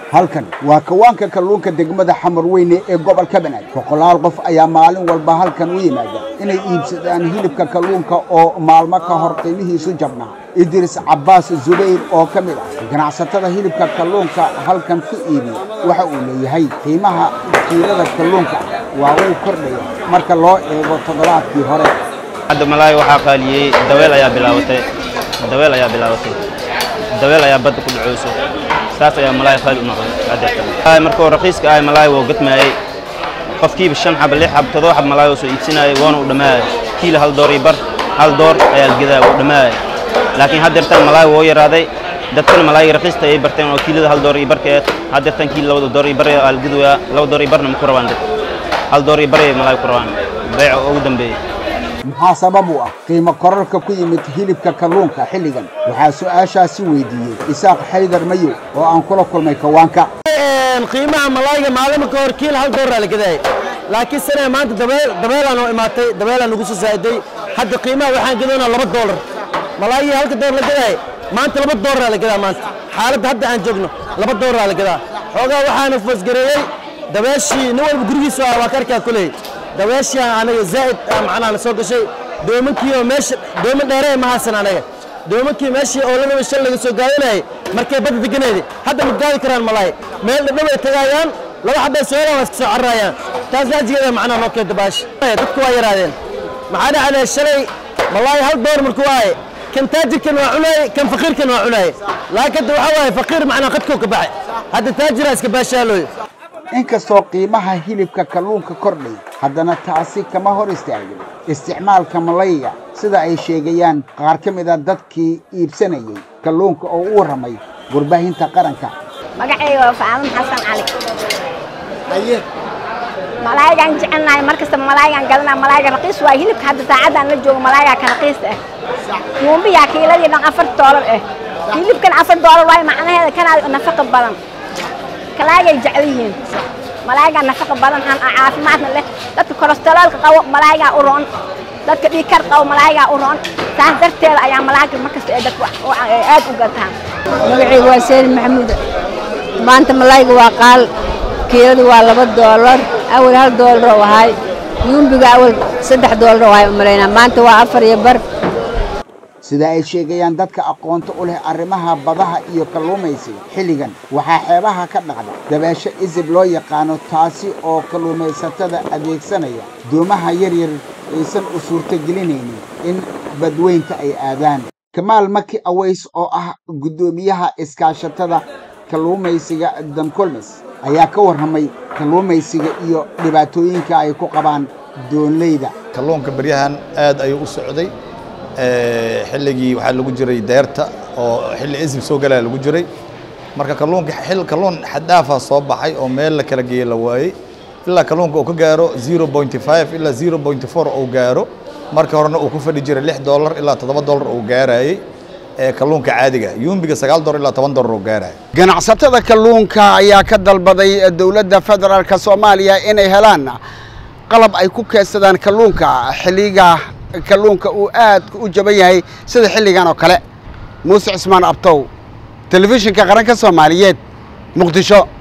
halkan waa kawaanka kalluunka degmada Xamarweyne ee gobolka Banaadir boqolaal qof ayaa maalin walba halkan u yimaada inay iibsadaan hilibka kalluunka oo maalmo ka hor qiimihiisu jabnaa Idris Abbas Zubayr oo kamid ah ganacsatada hilibka kalluunka halkan ku iibiya waxa uu leeyahay qiimaha kiilada kalluunka waa uu kordhay marka loo eego toddobaadkii hore hadda malaay waxa qaaliyay daweel ayaa bad ku dhacayso saas ayaa malaay qaali u noqday markoo raqiiska ay malaay woo gatmaayay qofkiiba 5 xab 6 xab 7 xab malaay soo iibsanay woona u dhamaay kiilo $1 ayaa gidaa u dhamaay laakiin hadda malaay woo yaraaday dadkan malaay raqiista ay barteen oo kiilada $1 barkeed hadda tan kiilo $2 bar ayaa gidaa $2 barna ma ku rabaan dad $1 bar malaay ku rabaan bayc ugu dambeeyay maxaa sabab u ah qiimo kororka ku yimid hilibka kalluunka xilligan waxaa su'aashaasi weydiiyay Isaaq Xaydar Mayo oo aan kula kulmay kawaanka qiimaha malaayga maalmo ka hor kiilo $1 la gaday laakiin sanad maanta dabeelaan oo imaatay dabeelaan ugu soo saaciday hadda qiimaha waxaan gadoonaa $2 malaayga $1 la gaday maanta $2 la gadaa maanta xaaladda hadda aan joogno $2 la gadaa xogaa waxaan fasgareeyay dabeeshii nin walba gurigiisa waa karkaa kulay daweeshii anaga zaid macnaha soo gashay doomankii oo meesha dooman dheerey ma hasan anaga doomankii meeshii oo la shan laga soo gaadinay markay bad deganeed hadda ma gaadi karaan malaay meel dhab ay tagayaan laba xabay soo soo carayaan taas ajiga macnaha noo kee dabaash dadku waa yaraadeen maxaa dhacay shalay malaay $1 markuu waay kan taajirkan waa cunay kan faqiirkan waa cunay laakiin waxa waay faqiir macnaha qadku ka baxay hadda taajir iska baashaalooy inkastoo qiimaha hilibka kalluunka kordhay haddana taasi kama hor istaagin isticmaalka malayga sida ay sheegayaan qaar ka mid ah dadkii iibsanayay kalluunka oo u waramay warbaahinta qaranka magacayga waa Faaman Xasan Cali malaygan jecelnahay markasta malaygan galnaa malayga raqiis waa hilibka hadda saacadan la joogo malayga ka raqiis ah yuumbiya kiiladii $4 hilibkan $4 way macnaheeda kana nafaqo badan كلاجي جعليين ملاجا نفقة بدن عن عافماتنا له دتك كوليسترول قو ملاجا أورون دتك ديكر قو ملاجا أورون سانترت أيام ملاجا مركز دتك وعاد وقتها. مقعي وسيل محمود ما أنت ملاجا وقال كيلو ولا $1 أول $1 وهاي يوم بقى أول $6 وهاي ملاينا ما أنت وعفر يبر. sida ay sheegayaan dadka aqoonta u leh arrimaha badaha iyo kalluumaysiga xilligan waxa xeebaha ka dhacda dabaasho isib loo yaqaan taasi oo kalluumaysatada adeegsanaya doomaha yaryar aysan u suurtagelinaynin in badweynta ay aadaan Kamaal Maki Aways oo ah gudoomiyaha iskaashatada kalluumaysiga Dankolmes ayaa ka warramay kalluumaysiga iyo dhibaatooyinka ay ku qabaan doonleyda kalluunka baryahan aad ayuu u socday xilligii waxa lagu jiray deerta oo xilli isib soo galay lagu jiray marka kalluunka kalluun xadaafa soo baxay oo meel la kala geeyay la waayay ilaa kalluunka uu ka gaaro 0.5 ilaa 0.4 oo gaaro marka horena uu ku fadhi jiray $6 ilaa $7 oo gaarayay kalluunka caadiga yuumbiga $9 ilaa $10 oo gaarayay ganacsatada kalluunka ayaa ka dalbaday dawladda federaalka Soomaaliya inay helaan qalab ay ku keedsadaan kalluunka xilliga kalluunka uu aad u jaban yahay sida xilligan oo kale Muuse Cismaan Abtow telefishinka qaranka Soomaaliyeed Muqdisho